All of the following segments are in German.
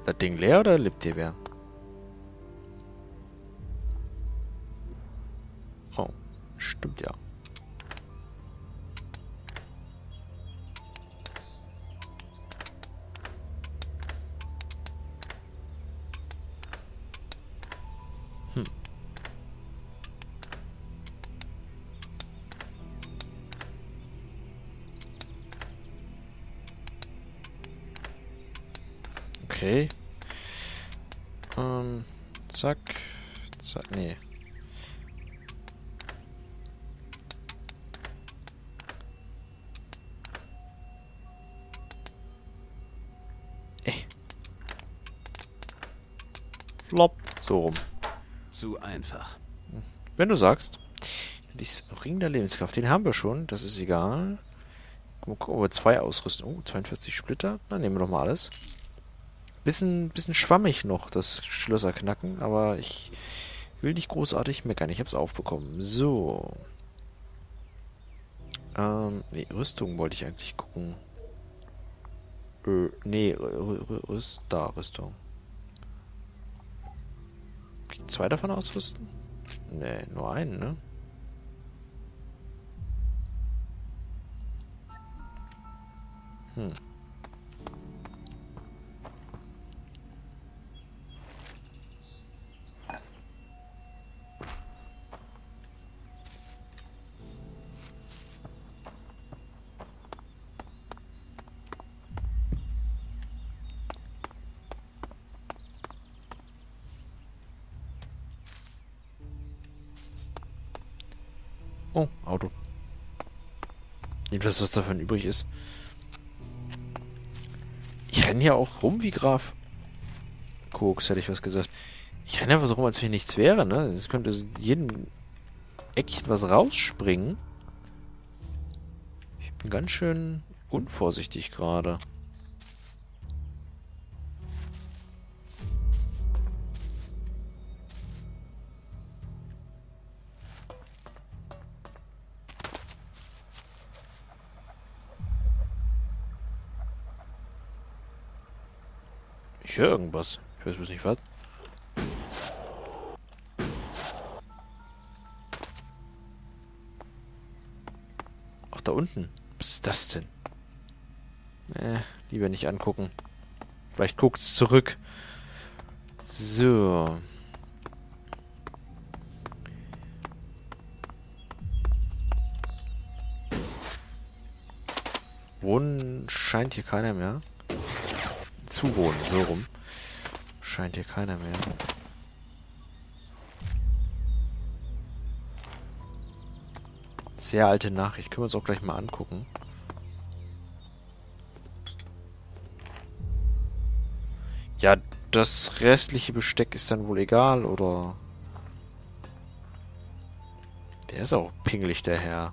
das Ding leer oder lebt hier wer? Oh, stimmt ja. Hm. Okay. Zack. Zack, nee. Flop. So rum. Zu einfach. Wenn du sagst. Ring der Lebenskraft, den haben wir schon. Das ist egal. Mal gucken, ob wir 2 ausrüsten. Oh, 42 Splitter. Dann nehmen wir doch mal alles. Bisschen schwammig noch, das Schlösser knacken, aber ich will nicht großartig meckern. Ich habe es aufbekommen. So. Nee, Rüstung wollte ich eigentlich gucken. Nee, Rüstung. Kann ich 2 davon ausrüsten? Nee, nur einen, ne? Hm. Oh, Auto. Jedenfalls, was davon übrig ist. Ich renne hier auch rum wie Graf Koks, hätte ich was gesagt. Ich renne einfach so rum, als wenn nichts wäre, ne? Es könnte jeden Eckchen was rausspringen. Ich bin ganz schön unvorsichtig gerade. Ich höre irgendwas. Ich weiß bloß nicht was. Ach, da unten. Was ist das denn? Lieber nicht angucken. Vielleicht guckt's zurück. So. Wohnen scheint hier keiner mehr. Zu wohnen, so rum. Scheint hier keiner mehr. Sehr alte Nachricht. Können wir uns auch gleich mal angucken. Ja, das restliche Besteck ist dann wohl egal, oder? Der ist auch pingelig, der Herr.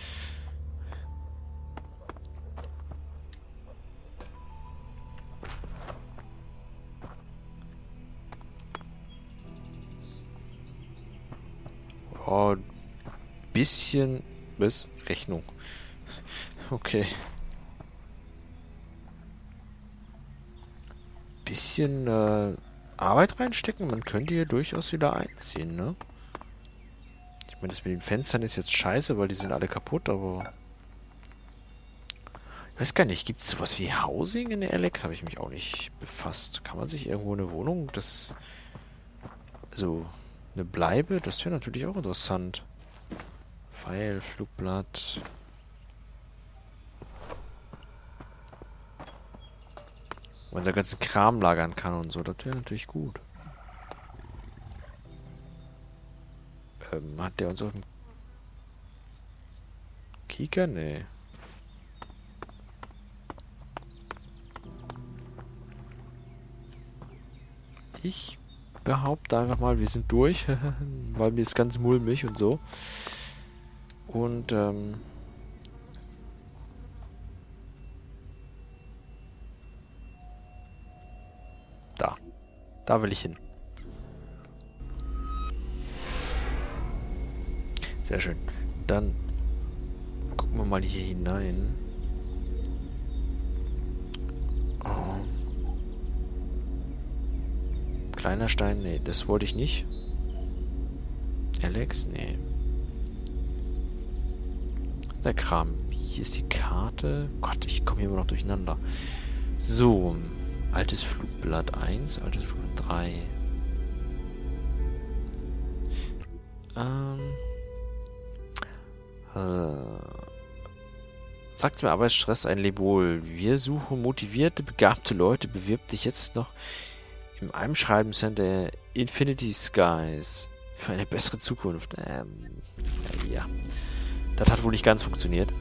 Oh, bisschen... Was? Rechnung. Okay. Bisschen Arbeit reinstecken. Man könnte hier durchaus wieder einziehen, ne? Ich meine, das mit den Fenstern ist jetzt scheiße, weil die sind alle kaputt, aber... Ich weiß gar nicht, gibt es sowas wie Housing in der Alex? Habe ich mich auch nicht befasst. Kann man sich irgendwo eine Wohnung, das... So, eine Bleibe? Das wäre natürlich auch interessant. Pfeil, Flugblatt... Wo man seinen ganzen Kram lagern kann und so. Das wäre natürlich gut. Hat der uns auf dem Kieker? Nee. Ich behaupte einfach mal, wir sind durch. Weil mir ist ganz mulmig und so. Und, da. Da will ich hin. Sehr schön. Dann gucken wir mal hier hinein. Oh. Kleiner Stein, nee, das wollte ich nicht. Alex, nee. Der Kram. Hier ist die Karte. Gott, ich komme hier immer noch durcheinander. So. Altes Flugblatt 1, altes Flugblatt 3. Sagt mir Arbeitsstress ein Lebwohl. Wir suchen motivierte, begabte Leute. Bewirb dich jetzt noch im Einschreiben-Center Infinity Skies für eine bessere Zukunft. Ja. Das hat wohl nicht ganz funktioniert.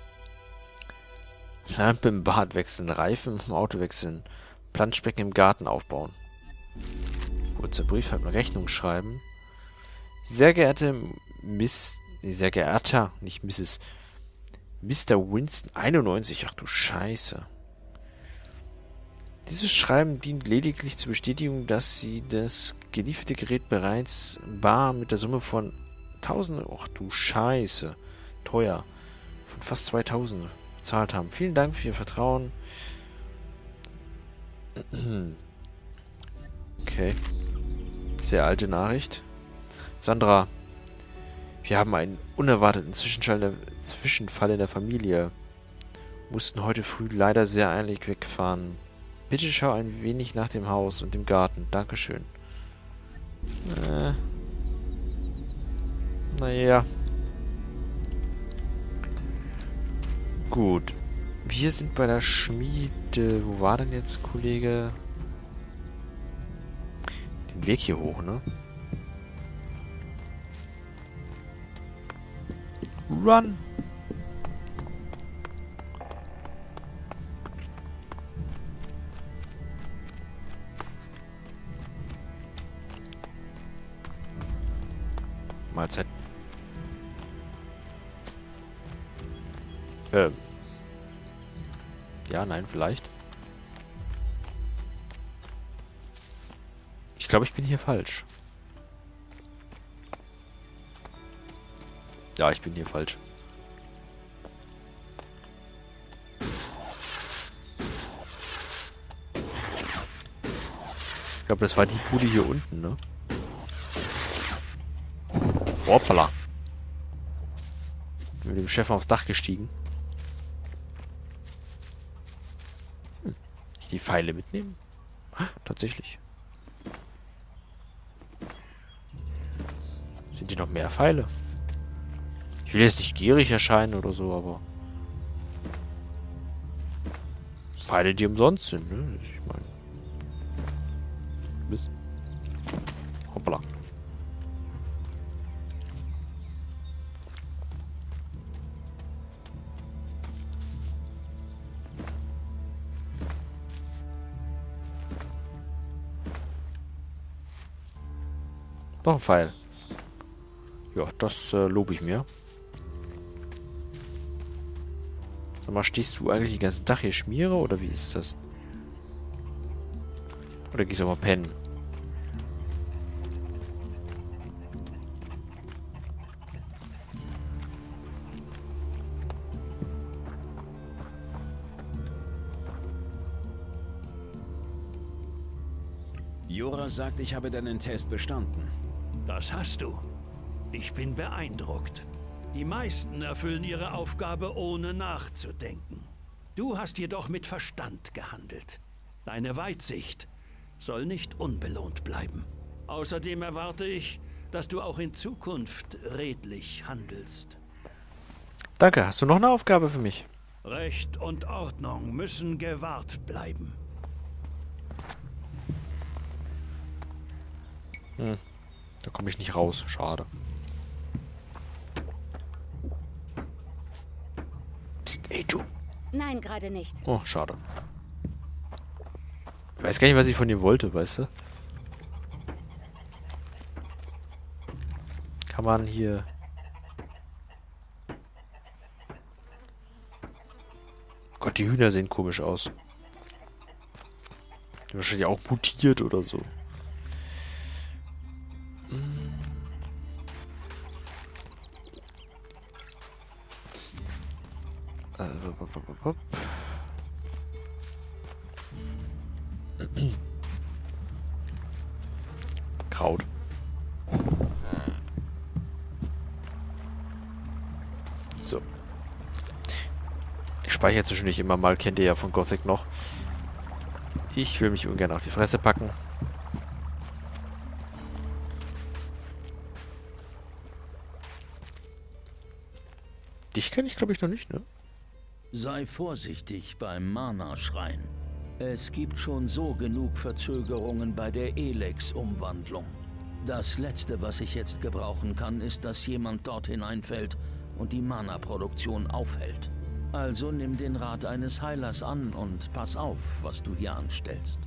Lampe im Bad wechseln, Reifen im Auto wechseln, Planschbecken im Garten aufbauen. Kurzer Brief, halt mal Rechnung schreiben. Sehr geehrte sehr geehrter, nicht Mrs. Mr. Winston 91. Ach du Scheiße. Dieses Schreiben dient lediglich zur Bestätigung, dass Sie das gelieferte Gerät bereits bar mit der Summe von 1000, ach du Scheiße, teuer, von fast 2000 bezahlt haben. Vielen Dank für Ihr Vertrauen. Okay. Sehr alte Nachricht. Sandra, wir haben einen unerwarteten Zwischenfall in der Familie. Mussten heute früh leider sehr eilig wegfahren. Bitte schau ein wenig nach dem Haus und dem Garten. Dankeschön. Naja. Gut. Wir sind bei der Schmiede. Wo war denn jetzt, Kollege? Den Weg hier hoch, ne? Run! Mahlzeit. Ja, nein, vielleicht. Ich glaube, ich bin hier falsch. Ja, ich bin hier falsch. Ich glaube, das war die Bude hier unten, ne? Hoppala. Bin mit dem Chef aufs Dach gestiegen. Ich die Pfeile mitnehmen? Tatsächlich. Sind hier noch mehr Pfeile? Ich will jetzt nicht gierig erscheinen oder so, aber Pfeile, die umsonst sind, ne? Ich meine. Mist. Hoppala. Noch ein Pfeil. Ja, das lobe ich mir. Sag mal, stehst du eigentlich den ganzen Tag hier Schmiere oder wie ist das? Oder gehst du mal pennen? Jura sagt, ich habe deinen Test bestanden. Das hast du. Ich bin beeindruckt. Die meisten erfüllen ihre Aufgabe, ohne nachzudenken. Du hast jedoch mit Verstand gehandelt. Deine Weitsicht soll nicht unbelohnt bleiben. Außerdem erwarte ich, dass du auch in Zukunft redlich handelst. Danke, hast du noch eine Aufgabe für mich? Recht und Ordnung müssen gewahrt bleiben. Da komme ich nicht raus. Schade. Psst, ey du. Nein, gerade nicht. Oh, schade. Ich weiß gar nicht, was ich von dir wollte, weißt du? Kann man hier... Gott, die Hühner sehen komisch aus. Die wahrscheinlich auch mutiert oder so. Kraut. So. Ich speichere zwischendurch immer mal, kennt ihr ja von Gothic noch. Ich will mich ungern auf die Fresse packen. Dich kenne ich, glaube ich, noch nicht, ne? Sei vorsichtig beim Mana-Schrein. Es gibt schon so genug Verzögerungen bei der Elex-Umwandlung. Das Letzte, was ich jetzt gebrauchen kann, ist, dass jemand dort hineinfällt und die Mana-Produktion aufhält. Also nimm den Rat eines Heilers an und pass auf, was du hier anstellst.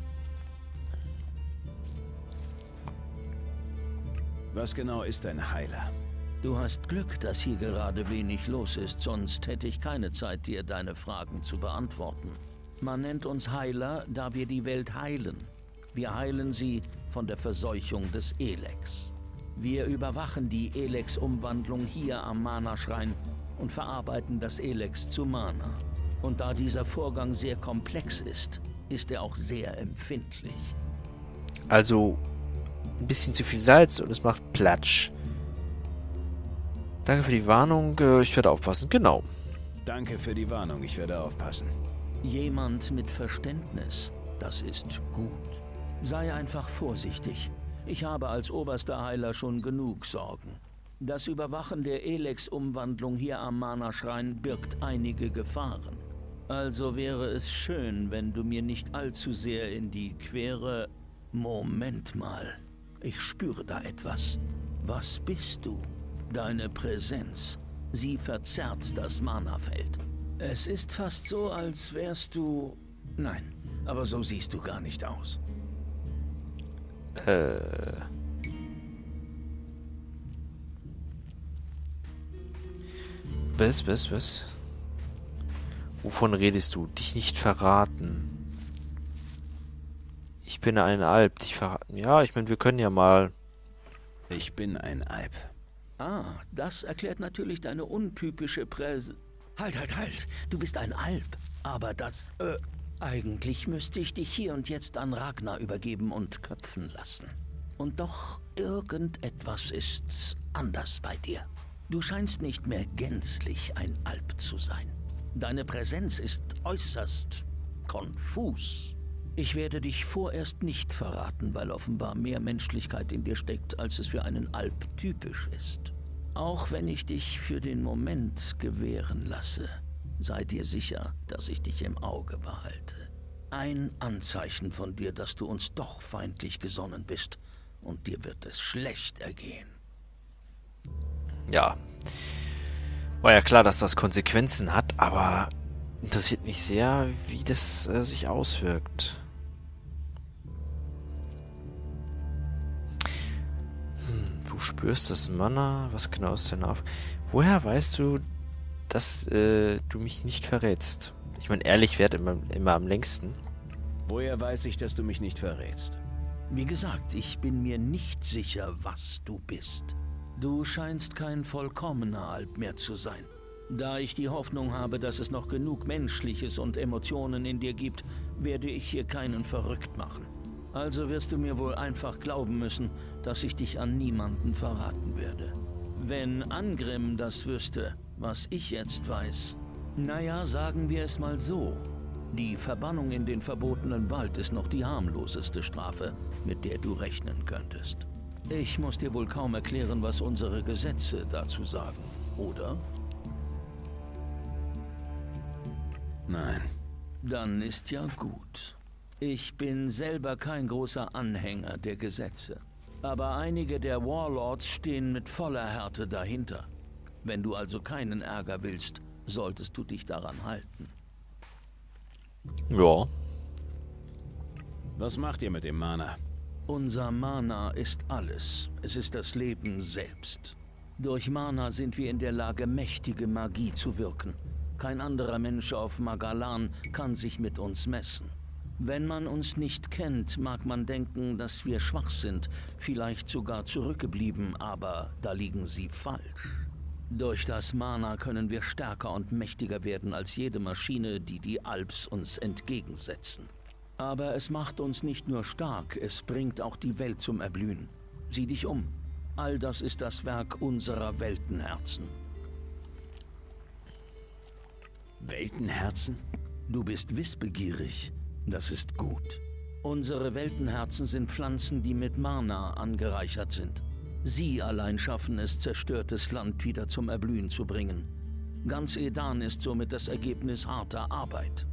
Was genau ist ein Heiler? Du hast Glück, dass hier gerade wenig los ist, sonst hätte ich keine Zeit, dir deine Fragen zu beantworten. Man nennt uns Heiler, da wir die Welt heilen. Wir heilen sie von der Verseuchung des Elex. Wir überwachen die Elex-Umwandlung hier am Mana-Schrein und verarbeiten das Elex zu Mana. Und da dieser Vorgang sehr komplex ist, ist er auch sehr empfindlich. Also ein bisschen zu viel Salz und es macht Platsch. Danke für die Warnung. Ich werde aufpassen. Genau. Danke für die Warnung, ich werde aufpassen. Jemand mit Verständnis, das ist gut. Sei einfach vorsichtig. Ich habe als oberster Heiler schon genug Sorgen. Das Überwachen der Elex-Umwandlung hier am Mana-Schrein birgt einige Gefahren. Also wäre es schön, wenn du mir nicht allzu sehr in die Quere... Moment mal. Ich spüre da etwas. Was bist du? Deine Präsenz. Sie verzerrt das Mana-Feld. Es ist fast so, als wärst du... Nein, aber so siehst du gar nicht aus. Was? Wovon redest du? Dich nicht verraten. Ich bin ein Alp, dich verraten. Ja, ich meine, wir können ja mal... Ich bin ein Alp. Ah, das erklärt natürlich deine untypische Halt. Du bist ein Alp. Aber das, eigentlich müsste ich dich hier und jetzt an Ragnar übergeben und köpfen lassen. Und doch, irgendetwas ist anders bei dir. Du scheinst nicht mehr gänzlich ein Alp zu sein. Deine Präsenz ist äußerst konfus. Ich werde dich vorerst nicht verraten, weil offenbar mehr Menschlichkeit in dir steckt, als es für einen Alp typisch ist. Auch wenn ich dich für den Moment gewähren lasse, sei dir sicher, dass ich dich im Auge behalte. Ein Anzeichen von dir, dass du uns doch feindlich gesonnen bist, und dir wird es schlecht ergehen. Ja. War ja klar, dass das Konsequenzen hat, aber interessiert mich sehr, wie das sich auswirkt. Du spürst das Mana. Was genau ist denn auf? Woher weißt du, dass du mich nicht verrätst? Ich meine, ehrlich währt immer am längsten. Woher weiß ich, dass du mich nicht verrätst? Wie gesagt, ich bin mir nicht sicher, was du bist. Du scheinst kein vollkommener Alp mehr zu sein. Da ich die Hoffnung habe, dass es noch genug Menschliches und Emotionen in dir gibt, werde ich hier keinen verrückt machen. Also wirst du mir wohl einfach glauben müssen, dass ich dich an niemanden verraten werde. Wenn Angrim das wüsste, was ich jetzt weiß, naja, sagen wir es mal so. Die Verbannung in den verbotenen Wald ist noch die harmloseste Strafe, mit der du rechnen könntest. Ich muss dir wohl kaum erklären, was unsere Gesetze dazu sagen, oder? Nein. Dann ist ja gut. Ich bin selber kein großer Anhänger der Gesetze. Aber einige der Warlords stehen mit voller Härte dahinter. Wenn du also keinen Ärger willst, solltest du dich daran halten. Ja. Was macht ihr mit dem Mana? Unser Mana ist alles. Es ist das Leben selbst. Durch Mana sind wir in der Lage, mächtige Magie zu wirken. Kein anderer Mensch auf Magalan kann sich mit uns messen. Wenn man uns nicht kennt, mag man denken, dass wir schwach sind, vielleicht sogar zurückgeblieben, aber da liegen sie falsch. Durch das Mana können wir stärker und mächtiger werden als jede Maschine, die die Alps uns entgegensetzen. Aber es macht uns nicht nur stark, es bringt auch die Welt zum Erblühen. Sieh dich um. All das ist das Werk unserer Weltenherzen. Weltenherzen? Du bist wissbegierig. Das ist gut. Unsere Weltenherzen sind Pflanzen, die mit Mana angereichert sind. Sie allein schaffen es, zerstörtes Land wieder zum Erblühen zu bringen. Ganz Edan ist somit das Ergebnis harter Arbeit.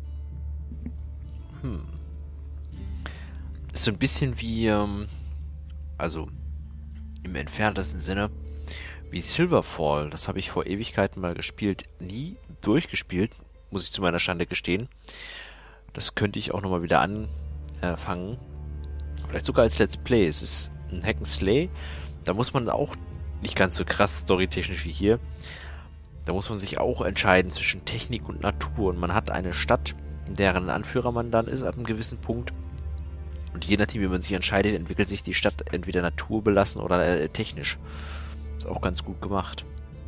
Ist so ein bisschen wie, also im entferntesten Sinne, wie Silverfall. Das habe ich vor Ewigkeiten mal gespielt. Nie durchgespielt, muss ich zu meiner Schande gestehen. Das könnte ich auch nochmal wieder anfangen. Vielleicht sogar als Let's Play. Es ist ein Hack'n'Slay. Da muss man auch nicht ganz so krass storytechnisch wie hier. Da muss man sich auch entscheiden zwischen Technik und Natur. Und man hat eine Stadt, deren Anführer man dann ist ab einem gewissen Punkt. Und je nachdem, wie man sich entscheidet, entwickelt sich die Stadt entweder naturbelassen oder technisch. Ist auch ganz gut gemacht.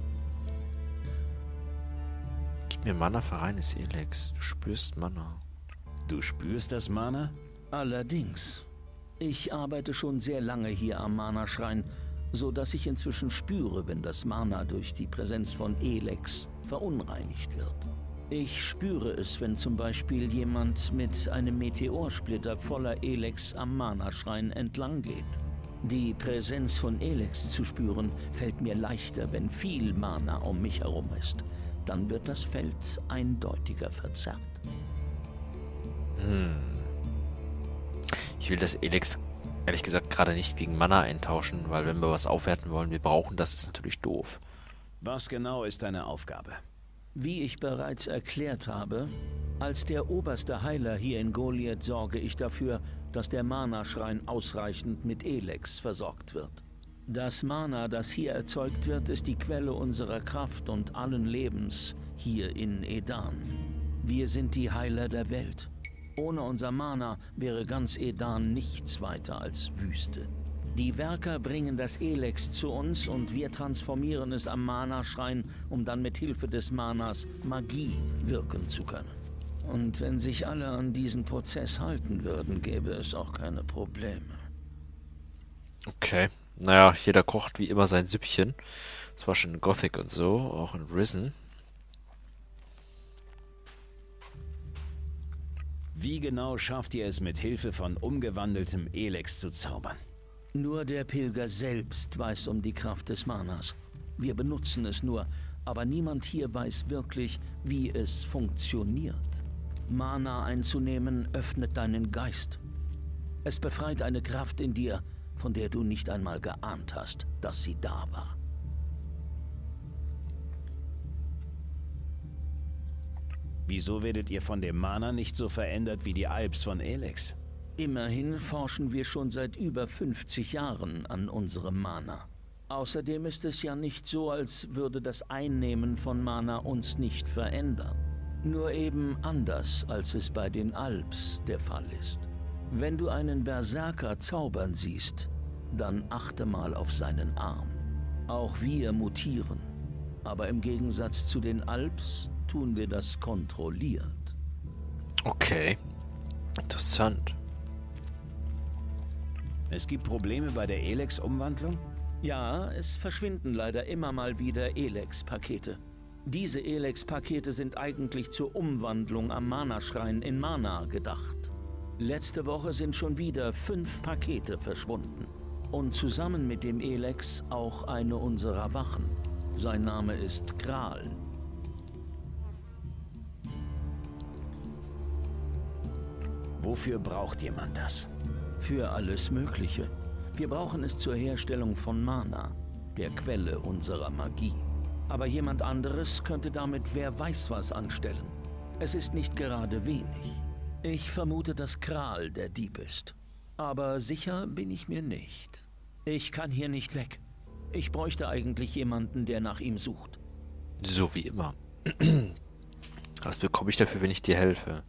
Gib mir Mana für reines Elex. Du spürst Mana. Du spürst das Mana? Allerdings. Ich arbeite schon sehr lange hier am Mana-Schrein, so dass ich inzwischen spüre, wenn das Mana durch die Präsenz von Elex verunreinigt wird. Ich spüre es, wenn zum Beispiel jemand mit einem Meteorsplitter voller Elex am Mana-Schrein entlang geht. Die Präsenz von Elex zu spüren, fällt mir leichter, wenn viel Mana um mich herum ist. Dann wird das Feld eindeutiger verzerrt. Ich will das Elex ehrlich gesagt gerade nicht gegen Mana eintauschen, weil wenn wir was aufwerten wollen, wir brauchen das, ist natürlich doof. Was genau ist deine Aufgabe? Wie ich bereits erklärt habe, als der oberste Heiler hier in Goliath sorge ich dafür, dass der Mana-Schrein ausreichend mit Elex versorgt wird. Das Mana, das hier erzeugt wird, ist die Quelle unserer Kraft und allen Lebens hier in Edan. Wir sind die Heiler der Welt. Ohne unser Mana wäre ganz Edan nichts weiter als Wüste. Die Werker bringen das Elex zu uns und wir transformieren es am Mana-Schrein, um dann mit Hilfe des Manas Magie wirken zu können. Und wenn sich alle an diesen Prozess halten würden, gäbe es auch keine Probleme. Okay. Naja, jeder kocht wie immer sein Süppchen. Das war schon in Gothic und so, auch in Risen. Wie genau schafft ihr es mit Hilfe von umgewandeltem Elex zu zaubern? Nur der Pilger selbst weiß um die Kraft des Manas. Wir benutzen es nur, aber niemand hier weiß wirklich, wie es funktioniert. Mana einzunehmen öffnet deinen Geist. Es befreit eine Kraft in dir, von der du nicht einmal geahnt hast, dass sie da war. Wieso werdet ihr von dem Mana nicht so verändert wie die Alps von Elex? Immerhin forschen wir schon seit über 50 Jahren an unserem Mana. Außerdem ist es ja nicht so, als würde das Einnehmen von Mana uns nicht verändern. Nur eben anders, als es bei den Alps der Fall ist. Wenn du einen Berserker zaubern siehst, dann achte mal auf seinen Arm. Auch wir mutieren. Aber im Gegensatz zu den Alps tun wir das kontrolliert. Okay. Interessant. Es gibt Probleme bei der Elex-Umwandlung? Ja, es verschwinden leider immer mal wieder Elex-Pakete. Diese Elex-Pakete sind eigentlich zur Umwandlung am Mana-Schrein in Mana gedacht. Letzte Woche sind schon wieder 5 Pakete verschwunden. Und zusammen mit dem Elex auch eine unserer Wachen. Sein Name ist Kral. Wofür braucht jemand das? Für alles Mögliche. Wir brauchen es zur Herstellung von Mana, der Quelle unserer Magie. Aber jemand anderes könnte damit wer weiß was anstellen. Es ist nicht gerade wenig. Ich vermute, dass Kral der Dieb ist. Aber sicher bin ich mir nicht. Ich kann hier nicht weg. Ich bräuchte eigentlich jemanden, der nach ihm sucht. So wie immer. Was bekomme ich dafür, wenn ich dir helfe?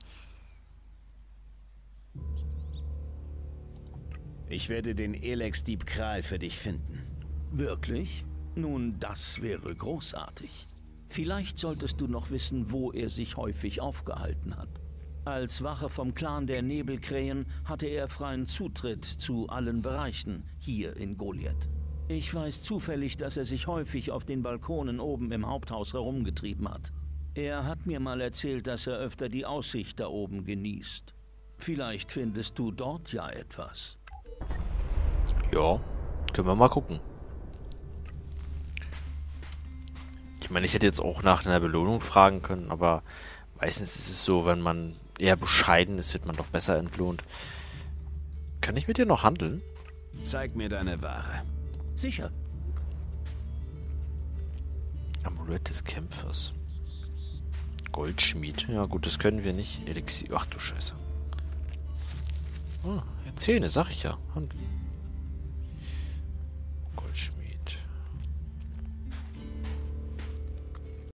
Ich werde den Elex-Dieb Kral für dich finden. Wirklich? Nun, das wäre großartig. Vielleicht solltest du noch wissen, wo er sich häufig aufgehalten hat. Als Wache vom Clan der Nebelkrähen hatte er freien Zutritt zu allen Bereichen hier in Goliath. Ich weiß zufällig, dass er sich häufig auf den Balkonen oben im Haupthaus herumgetrieben hat. Er hat mir mal erzählt, dass er öfter die Aussicht da oben genießt. Vielleicht findest du dort ja etwas. Ja, können wir mal gucken. Ich meine, ich hätte jetzt auch nach einer Belohnung fragen können, aber meistens ist es so, wenn man eher bescheiden ist, wird man doch besser entlohnt. Kann ich mit dir noch handeln? Zeig mir deine Ware. Sicher. Amulett des Kämpfers. Goldschmied. Ja gut, das können wir nicht. Elixier. Ach du Scheiße. Ah, Zähne, sag ich ja. Handeln.